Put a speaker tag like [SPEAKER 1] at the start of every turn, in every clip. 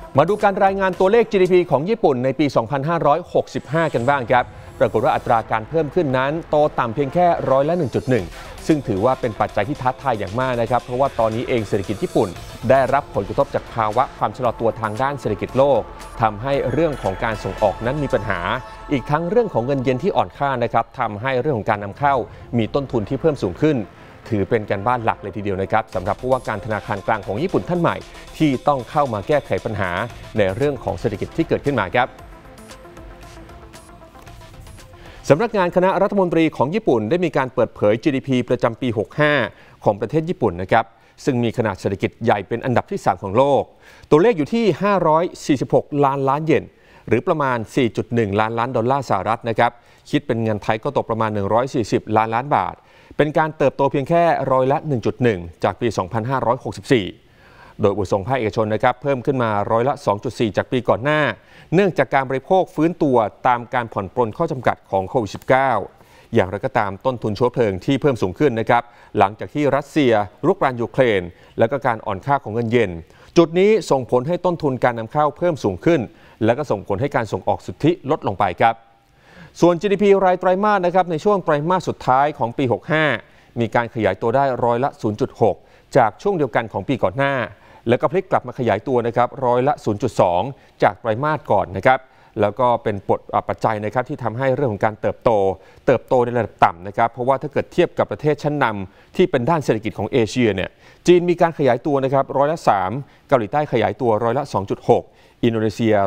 [SPEAKER 1] มาดูการรายงานตัวเลข GDP ของญี่ปุ่นในปี 2565 กันบ้างครับปรากฏว่าอัตราการเพิ่มขึ้นนั้นโตต่ำเพียงแค่1.1%ซึ่งถือว่าเป็นปัจจัยที่ท้าทายอย่างมากนะครับเพราะว่าตอนนี้เองเศรษฐกิจญี่ปุ่นได้รับผลกระทบจากภาวะความชะลอตัวทางด้านเศรษฐกิจโลกทำให้เรื่องของการส่งออกนั้นมีปัญหาอีกทั้งเรื่องของเงินเยนที่อ่อนค่านะครับทำให้เรื่องของการนำเข้ามีต้นทุนที่เพิ่มสูงขึ้นถือเป็นการบ้านหลักเลยทีเดียวนะครับสำหรับผู้ว่าการธนาคารกลางของญี่ปุ่นท่านใหม่ที่ต้องเข้ามาแก้ไขปัญหาในเรื่องของเศรษฐกิจที่เกิดขึ้นมาครับสำนักงานคณะรัฐมนตรีของญี่ปุ่นได้มีการเปิดเผย GDP ประจำปี 65 ของประเทศญี่ปุ่นนะครับซึ่งมีขนาดเศรษฐกิจใหญ่เป็นอันดับที่ 3 ของโลกตัวเลขอยู่ที่546 ล้านล้านเยนหรือประมาณ 4.1 ล้านล้านดอลลาร์สหรัฐนะครับคิดเป็นเงินไทยก็ตกประมาณ140ล้านล้านบาทเป็นการเติบโตเพียงแค่1.1% จากปี 2564 โดยอุตสาหกรรมภาคเอกชนนะครับเพิ่มขึ้นมา2.4% จากปีก่อนหน้าเนื่องจากการบริโภคฟื้นตัวตามการผ่อนปรนข้อจำกัดของโควิด -19 อย่างไรก็ตามต้นทุนเชื้อเพลิงที่เพิ่มสูงขึ้นนะครับหลังจากที่รัสเซียรุกรานยูเครนและก็การอ่อนค่าของเงินเยนจุดนี้ส่งผลให้ต้นทุนการนำเข้าเพิ่มสูงขึ้นและก็ส่งผลให้การส่งออกสุทธิลดลงไปครับส่วน GDP รายไตรมาสนะครับในช่วงไตรมาสสุดท้ายของปี 65 มีการขยายตัวได้0.6% จากช่วงเดียวกันของปีก่อนหน้าแล้วก็พลิกกลับมาขยายตัวนะครับ0.2% จากไตรมาสก่อนนะครับแล้วก็เป็นปัจจัยนะครับที่ทำให้เรื่องของการเติบโตในระดับต่ำนะครับเพราะว่าถ้าเกิดเทียบกับประเทศชั้นนำที่เป็นด้านเศรษฐกิจของเอเชียเนี่ยจีนมีการขยายตัวนะครับ3%เกาหลีใต้ขยายตัว2.6%อินโดนีเซีย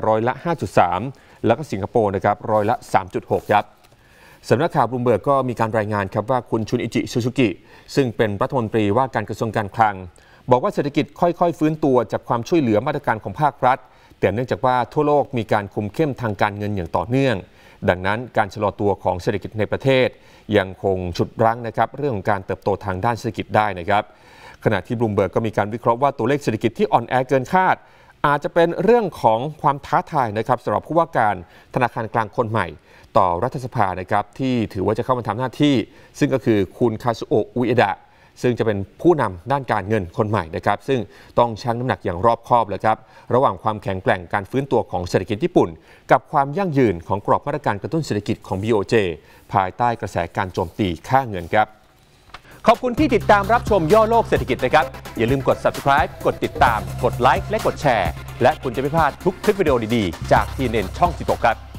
[SPEAKER 1] 5.3%แล้วก็สิงคโปร์นะครับ3.6%ครับสำนักข่าวบลูมเบิร์กก็มีการรายงานครับว่าคุณชุนอิจิซูซูกิซึ่งเป็นรัฐมนตรีว่าการกระทรวงการคลังบอกว่าเศรษฐกิจค่อยๆฟื้นตัวจากความช่วยเหลือมาตรการของภาครัฐแต่เนื่องจากว่าทั่วโลกมีการคุมเข้มทางการเงินอย่างต่อเนื่องดังนั้นการชะลอตัวของเศรษฐกิจในประเทศยังคงฉุดรั้งนะครับเรื่องของการเติบโตทางด้านเศรษฐกิจได้นะครับขณะที่บลูมเบิร์กก็มีการวิเคราะห์ว่าตัวเลขเศรษฐกิจที่อ่อนแอเกินคาดอาจจะเป็นเรื่องของความท้าทายนะครับสำหรับผู้ว่าการธนาคารกลางคนใหม่ต่อรัฐสภานะครับที่ถือว่าจะเข้ามาทำหน้าที่ซึ่งก็คือคุณคาซุโอะอุเอดะซึ่งจะเป็นผู้นำด้านการเงินคนใหม่นะครับซึ่งต้องชั่งน้ำหนักอย่างรอบคอบเลยครับระหว่างความแข็งแกร่งการฟื้นตัวของเศรษฐกิจญี่ปุ่นกับความยั่งยืนของกรอบมาตรการกระตุ้นเศรษฐกิจของ BOJ ภายใต้กระแสการโจมตีค่าเงินครับขอบคุณที่ติดตามรับชมย่อโลกเศรษฐกิจนะครับอย่าลืมกด Subscribe กดติดตามกดไลค์และกดแชร์และคุณจะไม่พลาดทุกคลิปวิดีโอดีๆจาก TNN ช่อง 16 ครับ